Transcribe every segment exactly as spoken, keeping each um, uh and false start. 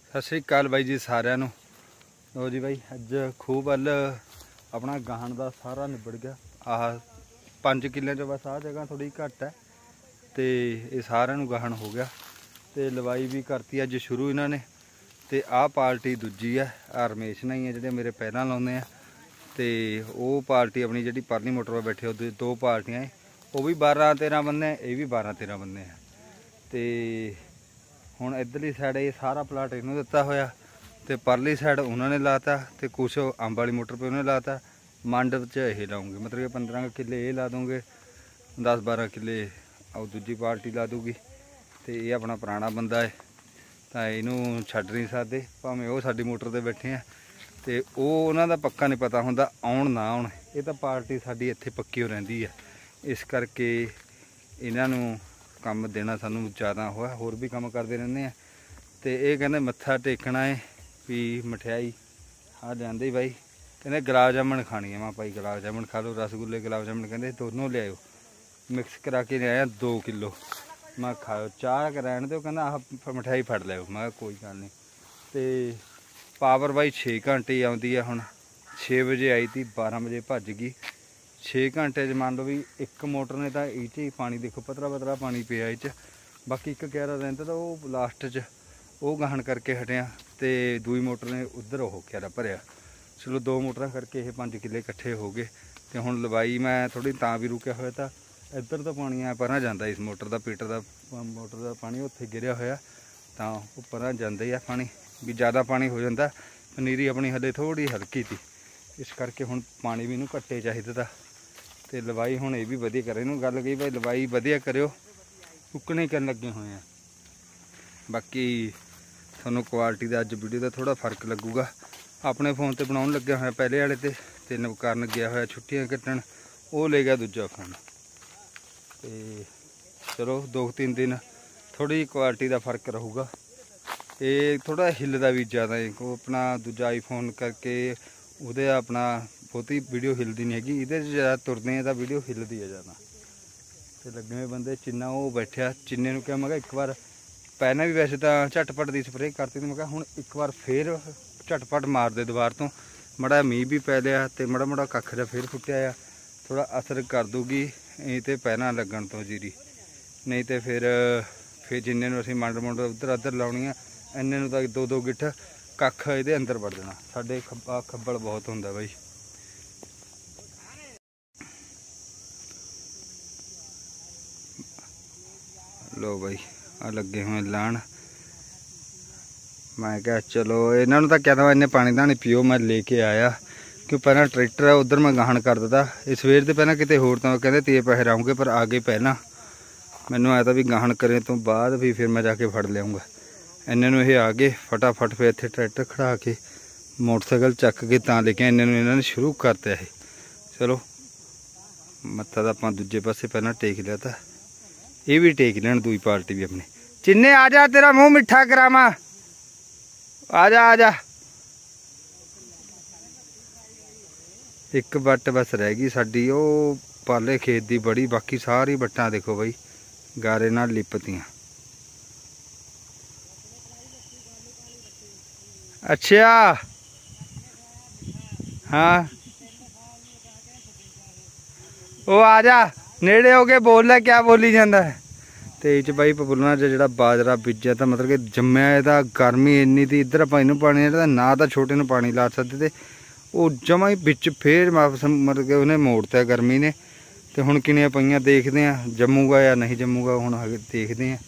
सत श्री अकाल बाई जी सारिਆਂ ਨੂੰ। लो जी बाई अज खूह वल अपना गाहन का सारा निबड़ गया। आह पाँच किले चो बस आ जगह थोड़ी घट है तो ये सारिਆਂ ਨੂੰ गाहन हो गया। तो लवाई भी करती अज शुरू इन्होंने। तो आह पार्टी दूजी है, आ रमेश नहीं है जो मेरे पैर लाने हैं। तो वह पार्टी अपनी जी परली मोटर पर बैठे हो दो पार्टियां है, वह भी बारह तेरह बंदे ये भी बारह तेरह बंदे हैं। तो हुण इधरली साइड ये सारा प्लाट इन्हों दिता होया, तो परली साइड उन्होंने लाता, तो कुछ अंब वाली मोटर पर उन्होंने लाता। मंडप च यह लाऊंगे, मतलब कि पंद्रह किले ये ला दूँगे, दस बारह किले और दूजी पार्टी ला दूगी। तो ये अपना पुराना बंदा है तो इनू छड्ड नहीं सकते, भावें वो साडी मोटर पर बैठे हैं। तो वो उन्हों का पक्का नहीं पता होंदा आउण ना आउण, ये तो पार्टी साडी इत्थे पक्की हो रहिंदी है। इस करके इन्हों काम देना सानू ज़्यादा हुआ, होर भी काम करते रहंदे हैं। तो ये कहते मत्था टेकना है भी मठियाई आ जाते भाई, कहते गुलाब जामुन खानी है। मैं भाई गुलाब जामुन खा लो, रसगुल्ले गुलाब जामुन कहते दोनों ले आयो, मिक्स करा के ले आया दो किलो। मैं खाओ चाह कराने दो, कहना आह मिठाई फड़ लियो। मैं कोई गल नहीं। तो पावर भाई छे घंटे आती है, हुण छे बजे आई थी, बारह बजे भज गई। छे घंटे मान लो भी एक मोटर ने तो इच ही पानी देखो पतला पतला पानी पिया इच, बाकी एक ग्यारह रहिंदा तो वो लास्ट च वो गाहन करके हटिया। तो दूई मोटर ने उधर वो ग्यारह भरिया। चलो दो मोटर करके ये पाँच किले इकट्ठे हो गए। तो हुण लवाई मैं थोड़ी तां भी रुकिया होया था, इधर तो पानी आ परां जांदा, इस मोटर का पीटर का मोटर का पानी उत्थे गिरिया होया तो वो परां जांदा ही आ पानी, भी ज़्यादा पानी हो जाता। पनीरी अपनी हले थोड़ी हल्की थी, इस करके हुण पानी भी इनू घट्टे चाहिदा था। तो लवाई हुण ये भी वधिया करे, इनू गल कही भाई लवाई वधिया करियो, चुकने करन लगे हुए हैं। बाकी थोनों क्वालिटी का अज वीडियो का थोड़ा फर्क लगूगा। अपने फोन पर बनाउण लगे होया पहले वाले ते, ते नवकारण गया होया छुट्टियां कट्टण, वो ले गया दूजा फोन। तो चलो दो तीन दिन थोड़ी क्वालिटी का फर्क रहूगा। ये थोड़ा हिलदा भी ज़्यादा है, को अपना दूजा आईफोन करके उहदे अपना बहुती वीडियो हिलदी नहीं हैगी, इहदे ज़्यादा तुरदे हैं तो वीडियो हिलदी है ज़्यादा। तो लगे हुए बंदे चिन्ना वो बैठा, चिन्ने नूं कहा मैं एक बार पहले भी वैसे तो झटपट की स्प्रे करती थी, मैं कहा हुण एक बार फिर झटपट मार दे दोबार तो, मड़ा मीह भी पै लिया तो मड़ा मड़ा कख जा फिर फुटिया, थोड़ा असर कर दूगी ये तो पहना लगन तो जीरी। नहीं तो फिर फिर जिन्ने नूं असीं मंड मुंड उधर अधर लाउणी आ, इन्ने नूं तां दो दो गिट्ठ कख इहदे अंदर वड़ जाना। साडे खब्बा खब्बल बहुत हुंदा बई। लो बई आ लगे हुए लाण, मैं क्या चलो इन्हों तो कहता इन्हें पानी धानी पियो, मैं लेके आया क्यों पहला ट्रैक्टर है उधर मैं गाहन कर दिता। ये सवेर से पहले कितने होर तो कहते तीए पैसे आऊँगे, पर आ गए पहला। मैनू आया था भी गाहन करे तो बाद भी फिर मैं जाके फड़ लियाऊँगा। इन्हों ये आ गए फटाफट, फिर इतने ट्रैक्टर खड़ा के मोटरसाइकिल चक के तां लेके इन्होंने इन्होंने शुरू करते है। चलो मत्था तो आप दूजे पासे पहला टेक लिया था, ये भी टेक लैन दूई पार्टी भी अपनी। चिन्ने आ जा तेरा मुँह मिठा करावा, आ जा आ जा। एक बट बस रह गई साडी ओ पाले खेत की बड़ी, बाकी सारी बट्टां देखो बई गारे नाल लिपतियां। अच्छा हाँ ओ आ जा नेड़े हो के बोल लै क्या बोली जाता है। तो ये बई पपुलना जो बाजरा बीजा तो मतलब कि जम्मिया था, गर्मी इन्नी थी, इधर आप इनू पानी ना तो छोटे नू पानी ला सकते थे, वो जमा ही बिच फिर वापस मतलब कि उन्हें मोड़ता गर्मी ने। तो हुण किनियां पईयां देखते हैं जम्मूगा या नहीं जम्मूगा, हुण देखते हैं।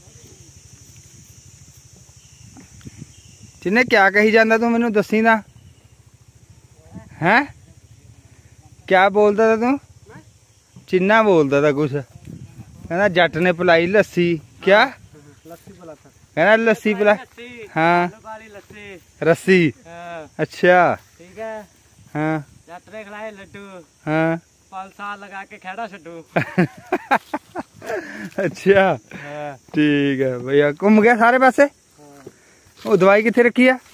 जिन्हें क्या कही जाता तू मैनू दसी ना है, क्या बोलता था तू? चिन्ना बोलता था कुछ, कहना जट ने पिलाई लस्सी, क्या कहना लस्सी पिला, हाँ रस्सी, अच्छा ठीक है, हाँ जट ने खिलाए लड्डू, हाँ पाँच साल लगा के खेड़ा छड्डू। अच्छा ठीक है भैया, घूम गया सारे पासे। वो दवाई कितने रखी है?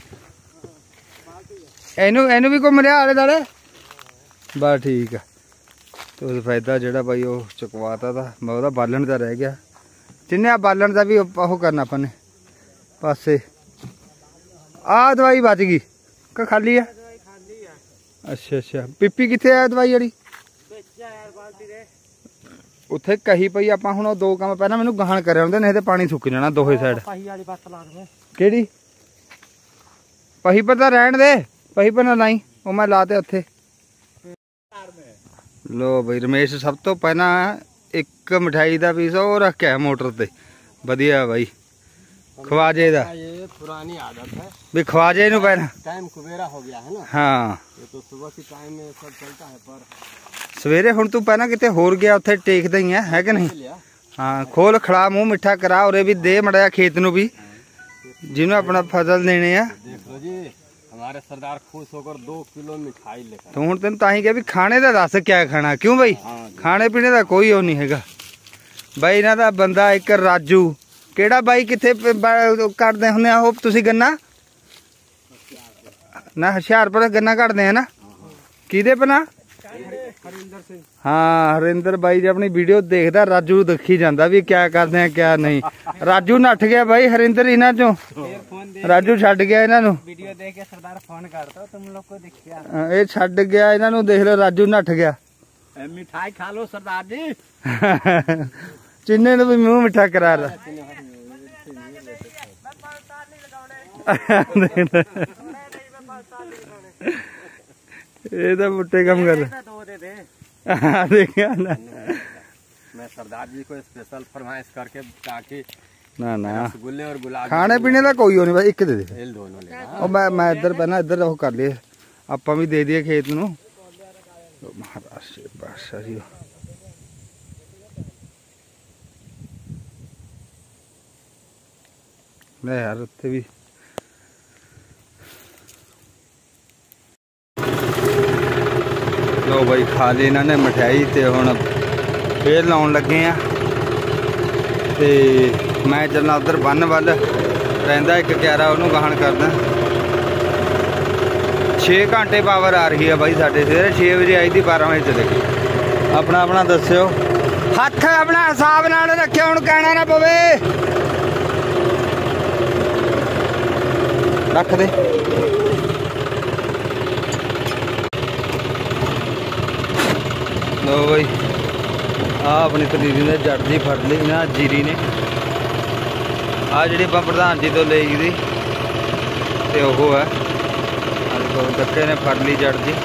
एनू एनू भी घूम रहा आले दाले, बस ठीक है। तो फायदा जोड़ा भाई वो चुकवाता था, मैं बालन का रह गया। जिन्हें बालन का भी वो करना अपने पासे आ दवाई बच गई कि खाली है? अच्छा अच्छा पीपी कितने है दवाई वाली? उत्थे कही पई आपां हुण दो काम पहला मैनू गहाण करे आउंदे नहीं ते पानी सुक जाना दोहे साइड। केड़ी पही पर तां रहण दे, पही पर ना लाई ओ मैं ला ते उत्थे। लो बई रमेश सब तो पहला एक मिठाई दा पीस ओ रख के मोटर ते वधिया बाई ख्वाजे दा। ये पुरानी आदत है भी ख्वाजे नू पहला टाइम कुबेरा हो गया है ना। हाँ ये तो सुबह की टाइम में सब चलता है पर सवेरे हुण तू पहला किते होर गया उत्थे टेकदा ही है है कि नहीं? हाँ खोल खड़ा मुंह मिठा करा और भी दे मड़ा खेत नू भी जिन्हों अपना फसल देने आ। देख लो जी हमारे सरदार खुश होकर दो किलो मिठाई लेकर। तो हुण तेन ताही कहा भी खाने दा दस क्या खाना क्यों बई? खाने पीने दा कोई ओ नहीं हैगा बई। इन्हां दा बंदा एक राजू केड़ा बाई किथे कटदे हुंदे आ तुसीं गन्ना ना हुशियारपुर गन्ना कटदे हैं ना किहदे पना? हरिंदर सिंह। हाँ हरिंदर बाई जी अपनी वीडियो देखदा राजू देखी जांदा भी क्या करदे हैं क्या नहीं। राजू नठ गया भाई हरिंदर इन्हां चों राजू छड्ड गया इन्हां नूं। वीडियो देख के सरदार फोन करता तुम लोग को देखिया ये छड्ड गया इन्हां नूं देख लो राजू नठ गया। मिठाई खा लो सरदार जी। चिन्ने नूं भी मुंह मिठा करा ला। ये तो बुट्टे कम कर देखिया ना। मैं सरदार जी को स्पेशल फरमाइश करके ताकि ना ना रसगुल्ले और गुलाब खाने पीने का कोई नहीं भाई एक दे दे। इन दोनों लेना। और मैं मैं इधर पहना इधर वो कर लिए आपां भी दे दिए खेत नूं। महाराज बादशाह जी ले यार उत्थे भी लो भाई खा ली इन्होंने मिठाई ते हुण फिर लाउण लगे आ ते मैं चलना उधर बन वल रहिंदा एक ग्यारह उन्होंने गहन करदा। छे घंटे पावर आ रही है भाई साढ़े सवेरे छे बजे आई थी बारह बजे चले गई। अपना अपना दस्यो हथ अपना हिसाब नाल रखियो हुण कहना ना पवे रख दे। लो भाई आ अपनी पनीरी ने जट दी फड़ ली ना जीरी ने आ जी प्रधान जी तो ले गई ते ओह है धक्के ने फड़ ली जट जी।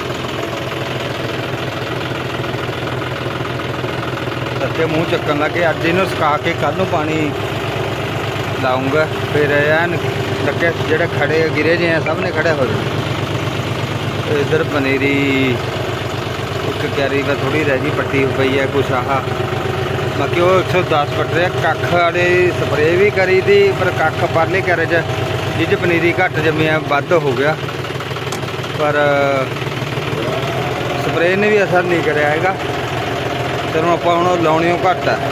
धक्के मूँह चक्कन लगे अज इन्हू सुका के कल नू पानी लाऊंगा फिर एन धक्के जेडे खड़े गिरे जे हैं सब ने खड़े हो जाए। इधर पनीरी एक क्यारी में थोड़ी रह गई पट्टी पई है कुछ आह बाकी वो एक सौ दस पट रहे कख वाले स्प्रे भी करी थी पर कख परले क्यारे च जिस पनीरी घट जमी है वध हो गया पर स्प्रे ने भी असर नहीं कराया हैगा। चलो आप हम लाउणियों घट है।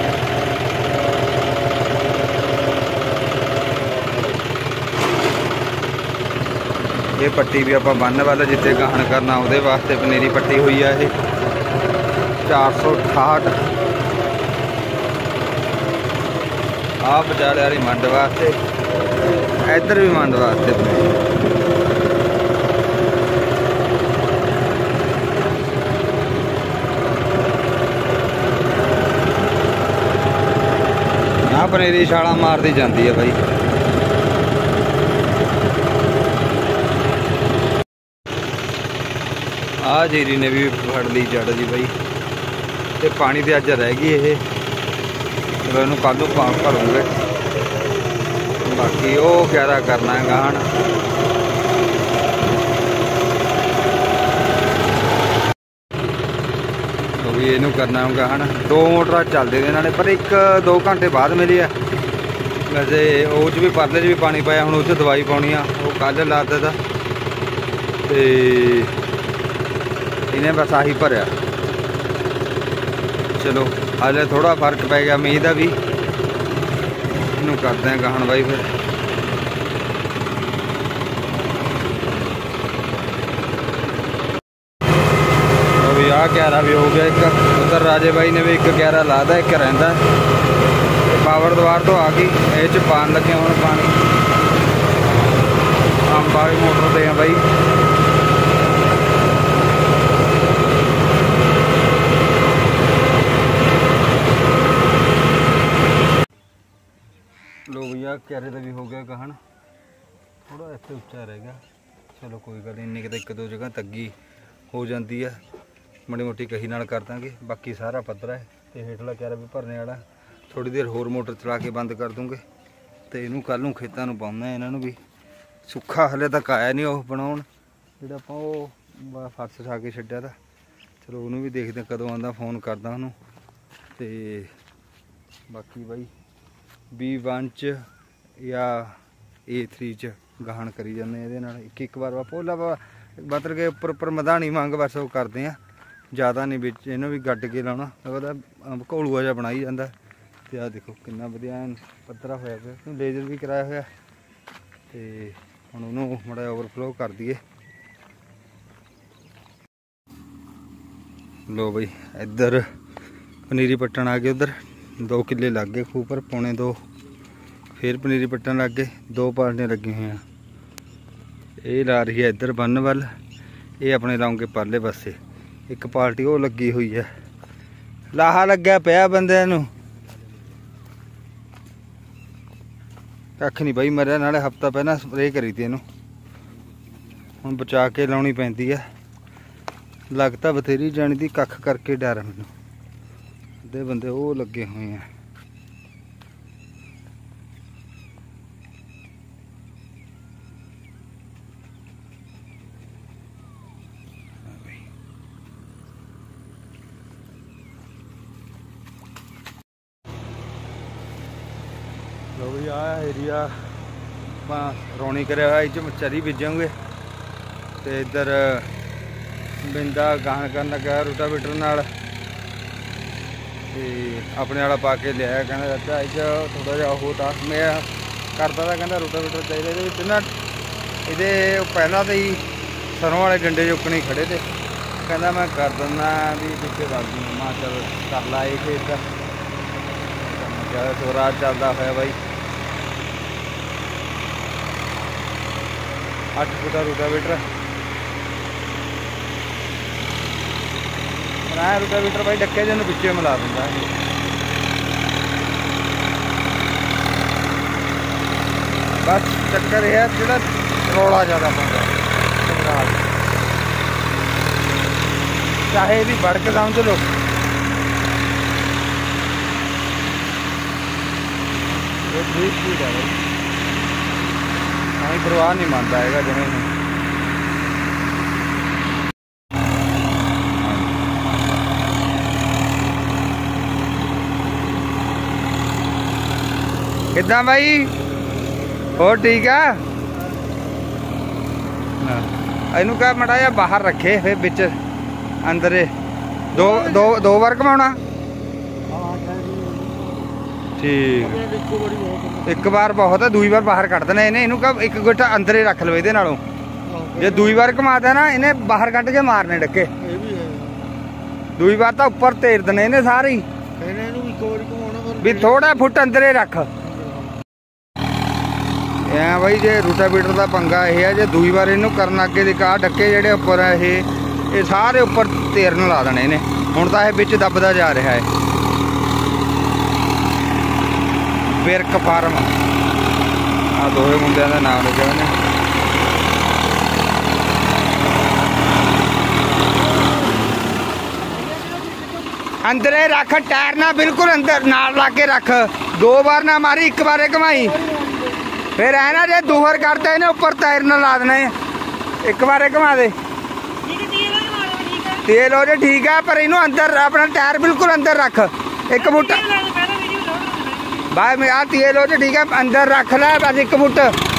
ये पट्टी भी आप बन वाला जिते गहन करना वो वास्ते पनीरी पट्टी हुई है ये चार सौ अठाहठ आ बचाले वाली मंड वास्ते इधर भी मंड वास्ते आ पनीरी छाला मारती जाती है भाई। आ जीरी ने भी फड़ ली जड़ जी बई ते पानी तो अज रह गई ये इनू कल भरूंगे बाकी वो क्यारा करना है गहन। तो भी इनू करना है गहन। दो मोटर चलते थे इन्होंने पर एक दो घंटे बाद मिली है वैसे उस भी परले भी पानी पाया हूँ उस दवाई पानी आ वो कल ला दिता तो इन्हें बस आही भरिया। चलो हाले थोड़ा फर्क पै गया मीह का भी इनू करते हैं गहन बाई फिर। अभी आ ग्यारह भी हो गया एक उधर राजे बाई ने भी एक ग्यारह लादा एक रहिंदा पावर द्वार तो आ गई ये च पान लगे हूँ पानी ਵਾਲੀ ਮੋਟਰ ਤੇ ਆ ਬਾਈ। ਲੋ ਭਈਆ ਕਿਆਰੇ ਦਾ ਵੀ ਹੋ ਗਿਆ ਗਾਹਣ, ਥੋੜਾ ਇੱਥੇ ਉੱਚਾ ਰਹਿ ਗਿਆ। ਚਲੋ ਕੋਈ ਗੱਲ ਨਹੀਂ, ਇੰਨੀ ਕਿਤੇ ਇੱਕ ਦੋ ਜਗ੍ਹਾ ਤੱਗੀ ਹੋ ਜਾਂਦੀ ਆ, ਮਾੜੀ ਮੋਟੀ ਕਹੀ ਨਾਲ ਕਰ ਦਾਂਗੇ। ਬਾਕੀ ਸਾਰਾ ਪੱਧਰਾ ਹੈ ਤੇ ਹੇਠਲਾ ਕਿਆਰਾ ਵੀ ਭਰਨੇ ਵਾਲਾ। ਥੋੜੀ ਦੇਰ ਹੋਰ ਮੋਟਰ ਚਲਾ ਕੇ ਬੰਦ ਕਰ ਦੂੰਗੇ ਤੇ ਇਹਨੂੰ ਕੱਲ ਨੂੰ ਖੇਤਾਂ ਨੂੰ ਪਾਉਣਾ। ਇਹਨਾਂ ਨੂੰ ਵੀ ਸੁੱਖਾ ਹਲੇ ਤੱਕ ਆਇਆ ਨਹੀਂ ਉਹ ਬਣਾਉਣ, ਜਿਹੜਾ ਆਪਾਂ ਉਹ ਫਰਸ਼ ਛਾ ਕੇ ਛੱਡਿਆ ਤਾ। ਚਲੋ ਉਹਨੂੰ ਵੀ ਦੇਖਦੇ ਕਦੋਂ ਆਉਂਦਾ, ਫੋਨ ਕਰਦਾ ਉਹਨੂੰ। ਤੇ ਬਾਕੀ ਬਾਈ ਬੀ ਵਨ ਚ ਜਾਂ ਏ ਥਰੀ ਚ ਗਾਹਣ ਕਰੀ ਜਾਂਦੇ ਇਹਦੇ ਨਾਲ। ਇੱਕ ਇੱਕ ਵਾਰ ਪੋਲਾ ਬਤਰ ਕੇ ਉੱਪਰ ਉੱਪਰ ਮਧਾਣੀ ਮੰਗ ਬਸ ਉਹ ਕਰਦੇ ਆ, ਜ਼ਿਆਦਾ ਨਹੀਂ ਵਿੱਚ ਇਹਨੂੰ ਵੀ ਗੱਡ ਕੇ ਲਾਉਣਾ। ਉਹਦਾ ਘੋਲੂਆ ਜਿਹਾ ਬਣਾਈ ਜਾਂਦਾ। ਤੇ ਆਹ ਦੇਖੋ ਕਿੰਨਾ ਵਧੀਆ ਪੱਧਰਾ ਹੋਇਆ ਪਿਆ, ਲੇਜ਼ਰ ਵੀ ਕਰਾਇਆ ਹੋਇਆ। ਤੇ ਹੁਣ ਉਹਨੂੰ ਮਾੜਾ ਓਵਰਫਲੋ ਕਰ ਦਈਏ। ਲੋ ਬਈ ਇੱਧਰ ਪਨੀਰੀ ਪੱਟਣ ਆ ਗਏ। ਉੱਧਰ ਦੋ ਕਿੱਲੇ ਲੱਗ ਗਏ ਖੂਹ ਪਰ, ਪੌਣੇ ਦੋ। ਫਿਰ ਪਨੀਰੀ ਪੱਟਣ ਲੱਗ ਗਏ, ਦੋ ਪਾਲਟੀਆਂ ਲੱਗੀਆਂ ਹੋਈਆਂ। ਇਹ ਲਾ ਰਹੀ ਹੈ ਇੱਧਰ ਬੰਨ ਵੱਲ, ਇਹ ਆਪਣੇ ਲਾਉਂਗੇ ਪਰਲੇ ਪਾਸੇ। ਇੱਕ ਪਾਲਟੀ ਉਹ ਲੱਗੀ ਹੋਈ ਹੈ, ਲਾਹਾ ਲੱਗਿਆ ਪਿਆ ਬੰਦਿਆਂ ਨੂੰ। ਕੱਖ ਨਹੀਂ ਬਾਈ ਮਰਿਆ, ਨਾਲੇ ਹਫਤਾ ਪਹਿਲਾਂ ਸਪਰੇਅ ਕਰੀ ਤੀ ਇਹਨੂੰ, ਹੁਣ ਬਚਾ ਕੇ ਲਾਉਣੀ ਪੈਂਦੀ ਹੈ। ਲੱਗ ਤਾਂ ਬਥੇਰੀ ਜਾਣੀ ਦੀ, ਕੱਖ ਕਰਕੇ ਡਰ ਮੈਨੂੰ। ਅੱਧੇ ਬੰਦੇ ਉਹ ਲੱਗੇ ਹੋਏ ਆ। ਲੋ ਵੀ ਆਹ ਏਰੀਆ ਆਪਾਂ ਰੌਣੀ ਕਰਿਆ ਹੋਇਆ, ਇਹ 'ਚ ਚਰੀ ਬੀਜਾਂਗੇ। ਤੇ ਇੱਧਰ ਬਿੰਦਾ ਗਾਹਣ ਕਰਨ ਲੱਗਾ ਰੂਟਾਵੇਟਰ ਨਾਲ। ਤੇ ਆਪਣੇ ਵਾਲਾ ਪਾ ਕੇ ਲਿਆਇਆ, ਕਹਿੰਦਾ ਚਾਚਾ ਇਹ 'ਚ ਥੋੜ੍ਹਾ ਜਿਹਾ ਉਹ ਤਾਂ ਮੈਂ ਕਰਦਾ ਤਾਂ ਕਹਿੰਦਾ ਰੂਟਾਵੇਟਰ ਚਾਹੀਦਾ। ਇਹਦੇ ਵਿੱਚ ਨਾ ਇਹਦੇ ਪਹਿਲਾਂ ਤਾਂ ਹੀ ਸਰੋਂ ਵਾਲੇ ਡੰਡੇ ਚੁੱਕਣੇ ਖੜੇ ਤੇ, ਕਹਿੰਦਾ ਮੈਂ ਕਰ ਦਿੰਦਾ ਵੀ ਪਿੱਛੇ ਦੱਸ ਦੂੰਗਾ। ਮੈਂ ਚੱਲ ਕਰ ਲਾ ਇਹ ਖੇਤ ਦਾ। ਜ਼ਿਆਦਾ ਸਵਰਾਜ ਚੱਲਦਾ ਹੋਇਆ ਬਾਈ। ਅੱਠ ਫੁੱਟਾ ਰੂਟਾਵੇਟਰ ਬਣਾਇਆ। ਰੂਟਾਵੇਟਰ ਬਾਈ ਡੱਕੇ ਜਿਹਨੂੰ ਪਿੱਛੇ ਮਿਲਾ ਦਿੰਦਾ। ਬਸ ਚੱਕਰ ਇਹ ਹੈ ਜਿਹੜਾ ਰੌਲਾ ਜ਼ਿਆਦਾ ਪਾਉਂਦਾ, ਚਾਹੇ ਇਹਦੀ ਵੜਕ ਸਮਝ ਲਓ। ਇਹ ਠੀਕ ਠੀਕ ਹੈ ਬਾਈ, ਹਾਂ ਪਰਵਾਹ ਨਹੀਂ ਮੰਨਦਾ ਹੈਗਾ ਜਿਵੇਂ ਨੂੰ। ਕਿੱਦਾਂ ਬਾਈ, ਹੋਰ ਠੀਕ ਆ? ਇਹਨੂੰ ਕਹ ਮੜਾ ਜਿਹਾ ਬਾਹਰ ਰੱਖੇ, ਫਿਰ ਵਿੱਚ ਅੰਦਰ ਦੋ ਦੋ ਦੋ ਵਾਰ ਘਮਾਉਣਾ। ਠੀਕ, ਇੱਕ ਵਾਰ ਬਹੁਤ ਹੈ, ਦੂਈ ਵਾਰ ਬਾਹਰ ਕੱਢ ਦੇਣਾ ਇਹਨੇ। ਇਹਨੂੰ ਕਹ ਇੱਕ ਗੁੱਠਾ ਅੰਦਰ ਹੀ ਰੱਖ ਲਵੇ ਇਹਦੇ ਨਾਲੋਂ। ਜੇ ਦੂਈ ਵਾਰ ਘਮਾਦਾ ਨਾ ਇਹਨੇ ਬਾਹਰ ਕੱਢ ਕੇ ਮਾਰਨੇ ਡੱਕੇ। ਦੂਈ ਵਾਰ ਤਾਂ ਉੱਪਰ ਤੇਰ ਦੇਣੇ ਇਹਨੇ ਸਾਰੇ ਹੀ, ਵੀ ਥੋੜਾ ਫੁੱਟ ਅੰਦਰ ਹੀ ਰੱਖ। ਐ ਬਾਈ ਜੇ ਰੂਟਾਵੇਟਰ ਦਾ ਪੰਗਾ ਇਹ ਹੈ, ਜੇ ਦੂਈ ਵਾਰ ਇਹਨੂੰ ਕਰਨ ਅੱਗੇ ਦੇ ਕਾ ਡੱਕੇ ਜਿਹੜੇ ਉੱਪਰ ਆ ਇਹ ਇਹ ਸਾਰੇ ਉੱਪਰ ਤੇਰਨ ਲਾ ਦੇਣੇ ਇਹਨੇ। ਹੁਣ ਤਾਂ ਇਹ ਵਿੱਚ ਦੱਬਦਾ ਜਾ ਰਿਹਾ ਹੈ। ਬਿਰਕ ਫਾਰਮ ਆ ਦੋਵੇਂ ਮੁੰਡਿਆਂ ਦਾ ਨਾਮ ਲਿਖਿਆ ਉਹਨੇ। ਅੰਦਰੇ ਰੱਖ, ਟਾਇਰ ਨਾ ਬਿਲਕੁਲ ਅੰਦਰ ਨਾਲ ਲਾ ਕੇ ਰੱਖ। ਦੋ ਵਾਰ ਨਾ ਮਾਰੀ, ਇੱਕ ਵਾਰੇ ਘਮਾਈ। ਫਿਰ ਐ ਨਾ ਜੇ ਦੋ ਵਾਰ ਕਰਦਾ ਇਹਨੇ ਉੱਪਰ ਟਾਇਰ ਨਾਲ ਲਾ ਦੇਣਾ। ਇੱਕ ਵਾਰੇ ਘਮਾ ਦੇ, ਤੇਲ ਹੋ ਜੇ ਠੀਕ ਆ, ਪਰ ਇਹਨੂੰ ਅੰਦਰ ਆਪਣਾ ਟਾਇਰ ਬਿਲਕੁਲ ਅੰਦਰ ਰੱਖ। ਇੱਕ ਫੁੱਟ ਬਾਈ ਆ ਤੇਲ ਹੋ ਜੇ ਠੀਕ ਆ, ਅੰਦਰ ਰੱਖ ਲੈ ਬਸ ਇੱਕ ਫੁੱਟ।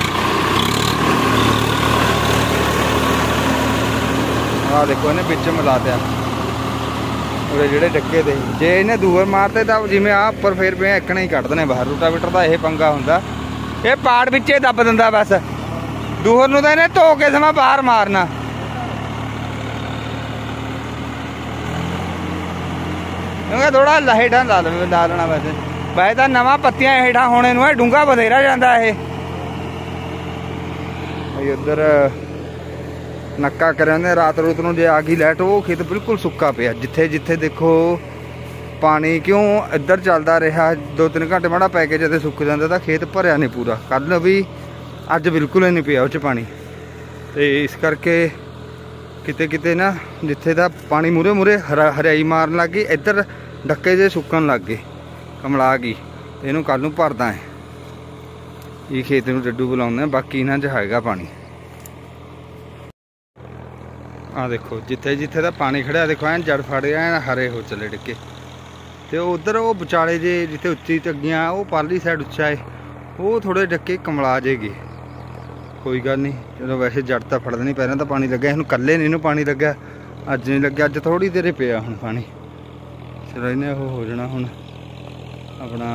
ਆਹ ਦੇਖੋ ਇਹਨੇ ਵਿੱਚ ਮਿਲਾ ਦਿਆ ਉਹਦੇ ਜਿਹੜੇ ਡੱਕੇ ਦੇ। ਜੇ ਇਹਨੇ ਦੂਰ ਮਾਰਤੇ ਤਾਂ ਜਿਵੇਂ ਆ ਉੱਪਰ ਫੇਰ ਪਿਆ ਇੱਕਣਾ ਹੀ ਕੱਢ ਦੇਣੇ ਬਾਹਰ। ਰੂਟਾਵੇਟਰ ਦਾ ਇਹ ਪੰਗਾ ਹੁੰਦਾ, ਇਹ ਪਾੜ ਵਿੱਚੇ ਦੱਬ ਦਿੰਦਾ ਬਸ। ਦੂਹਰ ਨੂੰ ਤਾਂ ਇਹਨੇ ਧੋ ਕੇ ਸਮਾਂ ਬਾਹਰ ਮਾਰਨਾ। ਕਿਉਂਕਿ ਥੋੜਾ ਹੇਠਾਂ ਲਾ ਲਵੇ ਲਾ ਲੈਣਾ ਵੈਸੇ। ਵੈਸੇ ਤਾਂ ਨਵਾਂ ਪੱਤੀਆਂ ਹੇਠਾਂ ਹੋਣੇ ਨੂੰ ਇਹ ਡੂੰਘਾ ਬਥੇਰਾ ਜਾਂਦਾ ਇਹ। भाई उधर नक्का करें रात रूत नूं जे आ गई लाइट वो खेत बिल्कुल सुक्का पिया जिथे जिथे देखो पानी क्यों इधर चलता रहा दो तीन घंटे माड़ा पै के जदे सुक जाता तो खेत भरिया नहीं पूरा कल भी अज बिल्कुल ही नहीं पिया उस पानी तो इस करके किते किते ना जिथे दा पानी मूरे मूरे हरा हरियाई मारन लग गई इधर डक्के जे सुकन लग गए कमला गई तो इनू कल नूं भरदा है ये खेत नूं डड्डू बुलाउंदे बाकी इन्हां च हैगा पानी आ देखो जिथे जिथे दा पानी खड़िया देखो ऐन जड़ फड़ गया ऐन हरे हो चले डिक्के तो उधर वो विचाले जे जिथे उच्ची टग्गियां वो परली साइड उच्चा है वो थोड़े डक्के कमला जे गए कोई गल नहीं चलो वैसे जड़ तो फड़ नहीं पहले तो पानी लग्या इनू कल्ले नहीं पानी लग्या अज नहीं लग्या अज थोड़ी देर पिया हुण पानी चलो इन्हें वो हो जाना हुण अपना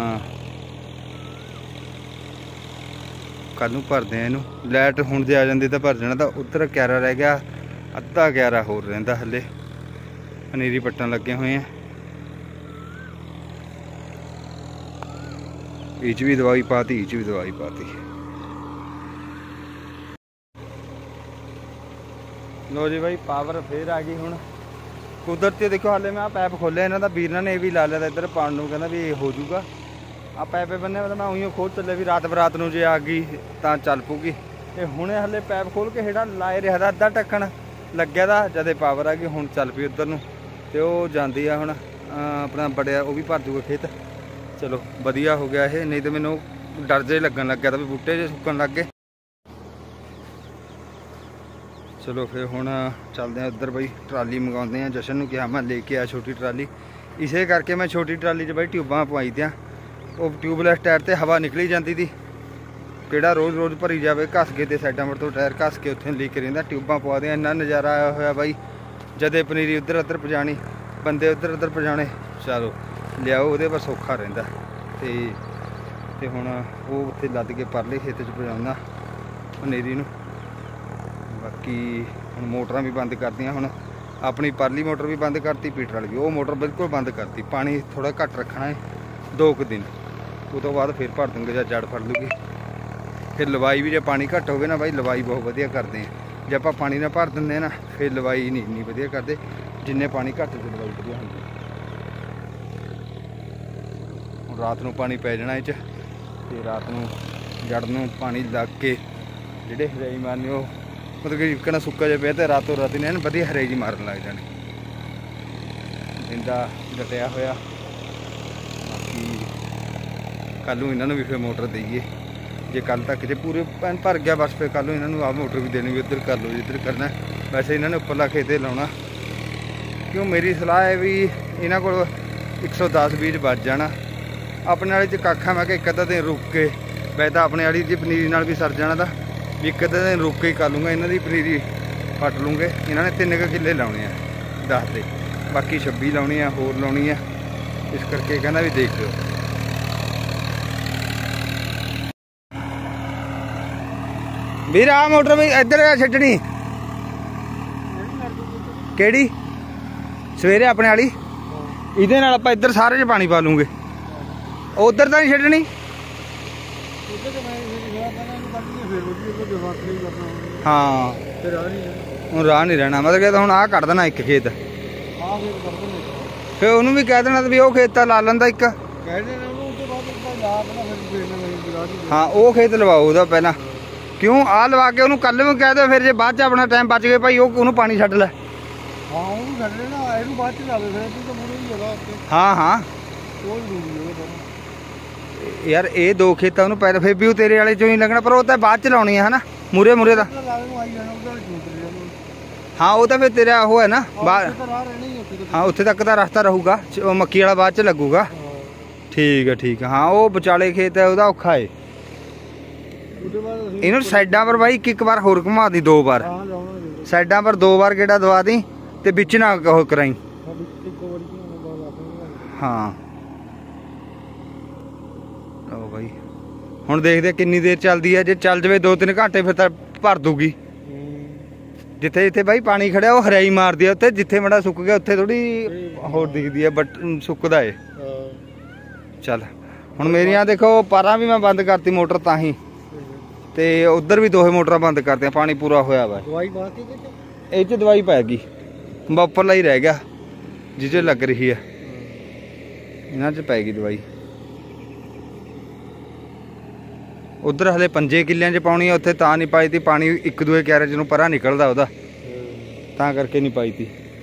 कल नूं भरदे हैं इनू लाइट हुण जे आ जांदी तो भर जाना तो उधर क्यारा रह गया अद्धा क्यारा होर रहिंदा हले पनीरी पट्टन लगे हुए हैं इच भी दवाई पाती इच भी दवाई पाती लो जी भाई पावर फिर आ गई हुण कुदरती देखो हाले मैं आ पैप खोलिया इन्हां दा वीरां ने भी ला लिया इधर पाण नूं कहंदा भी हो जूगा आ पैप बन्ने मैं उइयों खोल चले भी रात बरात नूं जे आ गई तां चल पूगी ते हुणे हले पैप खोल के हेड़ा लाए रहा अद्धा ढक्कन लग्या दा जदे पावर आ गई हुण चल पई उधर नूं ते ओ जांदी आ हुण अपना बड़िया वो भी भर जूगा खेत चलो वधिया हो गया ये नहीं तो मैनू डर जे लगन लग गया था भी बूटे जे सुकन लग गए चलो फिर हुण चलते हैं उधर बई ट्राली मंगाते हैं जशन नूं कहा मैं लेके आया छोटी ट्राली इसे करके मैं छोटी ट्राली च बई ट्यूबां पवाई दियां वो ट्यूबलैस टायर ते हवा निकली जाती थी किहड़ा रोज़ रोज़ भरी जाए घस के साइडा पर तो टायर घस के उत्थे लीक रहिंदा ट्यूबां पवा दियां इन्ना नज़ारा आया होया बई जदे पनीरी उधर उधर पजानी बंदे उधर उधर पजाने चलो लियाओ उहदे पर सौखा रहिंदा ते ते हुण वो उत्थे लद के परले खेत च पजाउंदा पनीरी नूं बाकी हुण मोटरां भी बंद करदियां हुण अपनी परली मोटर भी बंद करती पीटर वाली भी वो मोटर बिल्कुल बंद करती पानी थोड़ा घट रखना है दो कुछ दिन उस तो बाद फिर भर दूंगे जब जड़ फड़ लूगी फिर लवाई भी जो पानी घट होवे ना भाई लवाई बहुत वधिया करते हैं जब आप पानी ना भर देंगे ना फिर लवाई नहीं इन्नी वधिया करते जिन्ने पानी घट तो लवाई वधिया होंदी रात नूं पानी पै जाना इच ते रात नूं जड़ नूं पानी लग के जिहड़े हरियाई मारनी वो मतलब कि इकना सुक्का जिहा पिया ते रातों रात ने वधिया हरियाई जी मारन लग जानी इंदा डटिया होया बाकी कल नूं इन्हां नूं भी फिर मोटर दईए जे कल तक जे पूरे पैन भर गया बस फिर कल इन्हां नूं आ मोटर भी देनी भी इधर कर लो इधर करना वैसे इन्हां ने उपरला खेते लाउणा क्यों मेरी सलाह है भी इन्हां कोल एक सौ दस बीज बच जाना अपने वाली च कख है मैं एक अद्धा दिन रुक के वैसे तो अपने वाली जी पनीरी नाल भी सर जाना था भी एक अद्धा दिन रुक के ही कर लूँगा इन्हां दी पनीरी पट लूँगे इन्हां ने तीन क किले लाने हैं दस दे बाकी छब्बी लानी है होर लानी है इस करके कहना भी देख लो ਵੀਰ ਆ मोटर भी इधर छड्डनी ਕਿਹੜੀ सवेरे अपने वाली ਇਹਦੇ ਨਾਲ ਆਪਾਂ ਇੱਧਰ ਸਾਰੇ 'ਚ ਪਾਣੀ ਪਾ ਲੂੰਗੇ ਉਧਰ ਤਾਂ ਨਹੀਂ ਛੱਡਣੀ ਹਾਂ ਹੁਣ ਰਾਹ ਨਹੀਂ ਰਹਿਣਾ ਮਤਲਬ ਕਿ ਹੁਣ ਆਹ ਕੱਢ ਦੇਣਾ ਇੱਕ ਖੇਤ ਫਿਰ ਉਹਨੂੰ ਵੀ ਕਹਿ ਦੇਣਾ ਵੀ ਉਹ ਖੇਤ ਤਾਂ ਲਾ ਲੈਂਦਾ ਇੱਕ ਹਾਂ ਉਹ ਖੇਤ ਲਵਾਓ ਉਹਦਾ ਪਹਿਲਾਂ क्यों आ लवा के उन्होंने कल में कह दो फिर जो बाद अपना टाइम बच गए भाई वो पानी छड्ड लै हाँ हाँ यार ये दो खेत पहले फिर भी तेरे वाले चो नहीं लगना पर वो तो बाद च लानी है ना मूरे मूरे का हाँ वो तो फिर तेरा वो है ना बाहर हाँ उत्थे तक का रास्ता रहूगा मक्की वाला बाद च लगूगा ठीक है ठीक है हाँ वो विचाले खेत है वह औखा है इन्होंने साइडा पर भाई एक बार होर घुमा दी दो बार साइडा पर दो बार गेड़ा दवा दी ते बिच ना कहो कराई हाँ लो भाई हुण देखदे किन्नी देर चलदी है जे चल जावे दो तीन घंटे फिर तां भर दूगी जिथे जिथे भाई पानी खड़िया वो हरियाई मारदी है उत्थे जिथे मड़ा सुक गया उत्थे थोड़ी होर दिखदी है बट सुकदा है चल हुण मेरियां देखो पारां भी मैं बंद करती मोटर तां ही ਤੇ ਉਧਰ ਵੀ ਦੋਹੇ ਮੋਟਰਾਂ ਬੰਦ ਕਰਦੇ ਆ, ਪਾਣੀ ਪੂਰਾ ਹੋਇਆ ਵਾ। ਦਵਾਈ ਬਾਤੀ ਕਿ ਇਹ 'ਚ ਦਵਾਈ ਪੈ ਗਈ, ਬਾ ਉੱਪਰਲਾ ਹੀ ਰਹਿ ਗਿਆ ਜਿਹਦੇ ਲੱਗ ਰਹੀ ਹੈ, ਇਹਨਾਂ 'ਚ ਪੈ ਗਈ ਦਵਾਈ। ਉਧਰ ਹਲੇ ਪੰਜੇ ਕਿੱਲਿਆਂ 'ਚ ਪਾਉਣੀ ਆ, ਉੱਥੇ ਤਾਂ ਨਹੀਂ ਪਾਈ ਤੀ, ਪਾਣੀ ਇੱਕ ਦੂਏ ਕੈਰੇਜ ਨੂੰ ਪਰਾਂ ਨਿਕਲਦਾ ਉਹਦਾ, ਤਾਂ ਕਰਕੇ ਨਹੀਂ ਪਾਈ ਤੀ।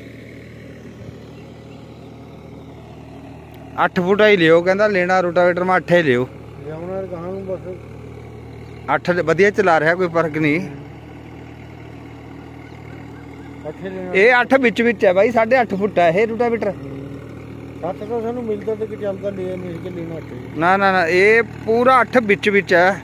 ਅੱਠ ਫੁੱਟਾ ਹੀ ਲਿਓ ਕਹਿੰਦਾ ਲੈਣਾ ਰੋਟਾਵੇਟਰ, ਮੈਂ ਅੱਠੇ ਲਿਓ। ਅੱਠ ਵਧੀਆ ਚਲਾ ਰਿਹਾ, ਕੋਈ ਫਰਕ ਨਹੀਂ। ਇਹ ਅੱਠ ਵਿੱਚ ਵਿੱਚ ਹੈ ਬਾਈ, ਸਾਢੇ ਅੱਠ ਫੁੱਟ ਹੈ ਇਹ ਰੋਟਾਵੇਟਰ। ਸੱਤ ਤਾਂ ਸਾਨੂੰ ਮਿਲਦਾ ਤੇ ਕਿ ਚੱਲਦਾ ਲੈ ਨਹੀਂ ਕਿ ਲੈਣਾ ਅੱਠੇ। ਨਾ ਨਾ ਨਾ ਇਹ ਪੂਰਾ ਅੱਠ ਵਿੱਚ ਵਿੱਚ ਹੈ।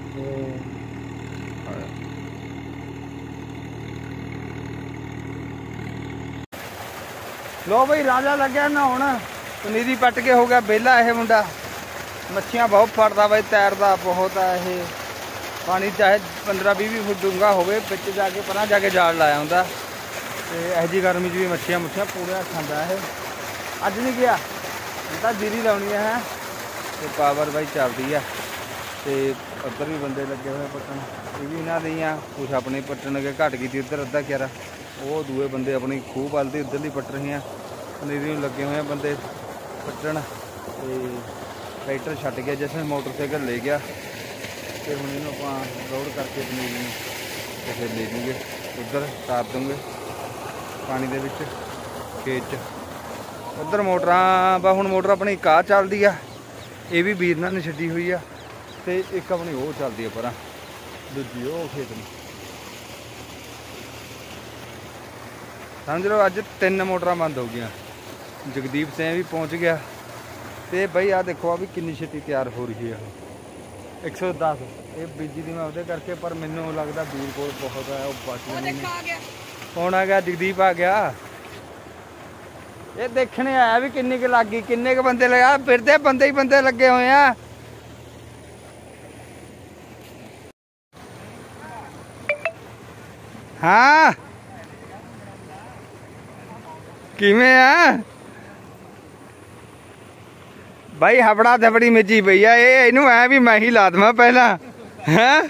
ਲੋ ਬਈ ਰਾਜਾ ਲੱਗਿਆ ਨਹਾਉਣ, ਪਨੀਰੀ ਪੱਟ ਕੇ ਹੋ ਗਿਆ ਵਿਹਲਾ ਇਹ ਮੁੰਡਾ। ਮੱਛੀਆਂ ਬਹੁਤ ਫੜਦਾ ਬਾਈ, ਤੈਰਦਾ ਬਹੁਤ ਆ ਇਹ। ਪਾਣੀ ਚਾਹੇ ਪੰਦਰਾਂ ਵੀਹ ਵੀਹ ਫੁੱਟ ਡੂੰਘਾ ਹੋਵੇ, ਵਿੱਚ ਜਾ ਕੇ ਪਰਾਂ ਜਾ ਕੇ ਜਾਲ ਲਾਇਆ ਹੁੰਦਾ। ਤੇ ਇਹੋ ਜਿਹੀ ਗਰਮੀ 'ਚ ਵੀ ਮੱਛੀਆਂ ਮੁੱਛੀਆਂ ਪੂਰਾ ਖਾਂਦਾ ਇਹ। ਅੱਜ ਨਹੀਂ ਗਿਆ, ਤਾਂ ਜੀਰੀ ਲਾਉਣੀ ਹੈ ਤੇ ਪਾਵਰ ਬਾਈ ਚੱਲਦੀ ਆ। ਤੇ ਉੱਧਰ ਵੀ ਬੰਦੇ ਲੱਗੇ ਹੋਏ ਪੱਟਣ, ਇਹ ਵੀ ਇਹਨਾਂ ਦੇ ਆ। ਕੁਛ ਆਪਣੇ ਪੱਟਣ ਕੇ ਘੱਟ ਗਈ ਤੀ ਉੱਧਰ ਅੱਧਾ ਕਿਆਰਾ, ਉਹ ਦੂਏ ਬੰਦੇ ਆਪਣੀ ਖੂਹ ਵੱਲ ਦੀ ਉੱਧਰਲੀ ਪੱਟ ਰਹੇ ਆ। ਪਨੀਰੀ ਨੂੰ ਲੱਗੇ ਹੋਏ ਆ ਬੰਦੇ ਪੱਟਣ। ਤੇ ਟਰੈਕਟਰ ਛੱਡ ਗਿਆ ਜਿਸ ਨੇ ਮੋਟਰਸਾਈਕਲ ਲੈ ਗਿਆ, ਤੇ ਹੁਣ ਇਹਨੂੰ ਆਪਾਂ ਦੌੜ ਕਰਕੇ ਪਨੀਰੀ ਨੂੰ ਤੇ ਫਿਰ ਲੈ ਜੂਗੇ ਉੱਧਰ, ਤਾਰ ਦੂੰਗੇ ਪਾਣੀ ਦੇ ਵਿੱਚ ਖੇਤ 'ਚ। ਉੱਧਰ ਮੋਟਰਾਂ ਬਾ ਹੁਣ ਮੋਟਰ ਆਪਣੀ ਕਾਹ ਚੱਲਦੀ ਆ, ਇਹ ਵੀ ਵੀਰ ਨਾਲ ਨੇ ਛੱਡੀ ਹੋਈ ਆ। ਤੇ ਇੱਕ ਆਪਣੀ ਉਹ ਚੱਲਦੀ ਆ ਪਰਾਂ ਦੂਜੀ ਉਹ ਖੇਤ ਨੂੰ। ਸਮਝ ਲਓ ਅੱਜ ਤਿੰਨ ਮੋਟਰਾਂ ਬੰਦ ਹੋ ਗਈਆਂ। ਜਗਦੀਪ ਸਿੰਘ ਵੀ ਪਹੁੰਚ ਗਿਆ। ਤੇ ਬਈ ਆ ਦੇਖੋ ਆ ਵੀ ਕਿੰਨੀ ਛੇਤੀ ਤਿਆਰ ਹੋ ਰਹੀ ਹੈ ਇੱਕ ਸੌ ਦਸ। ਇਹ ਬੀਜੀ ਦੀ ਮੈਂ ਉਹਦੇ ਕਰਕੇ, ਪਰ ਮੈਨੂੰ ਲੱਗਦਾ ਵੀਰ ਕੋਲ ਬਹੁਤ ਹੈ, ਉਹ ਬਚ ਨਹੀਂ। ਕੌਣ ਆ ਗਿਆ? ਜਗਦੀਪ ਆ ਗਿਆ। ਇਹ ਦੇਖਣੇ ਆਇਆ ਵੀ ਕਿੰਨੀ ਕੁ ਲੱਗ ਗਈ, ਕਿੰਨੇ ਕੁ ਬੰਦੇ ਲਗਾ ਫਿਰਦੇ, ਬੰਦੇ ਹੀ ਬੰਦੇ ਲੱਗੇ ਹੋਏ ਆ। ਹਾਂ ਕਿਵੇਂ ਆ ਬਾਈ? ਹਬੜਾ ਦਬੜੀ ਮਿੱਜੀ ਪਈ ਆ ਇਹ, ਇਹਨੂੰ ਐ ਵੀ ਮੈਂ ਹੀ ਲਾ ਦੇਵਾਂ ਪਹਿਲਾਂ ਹੈ।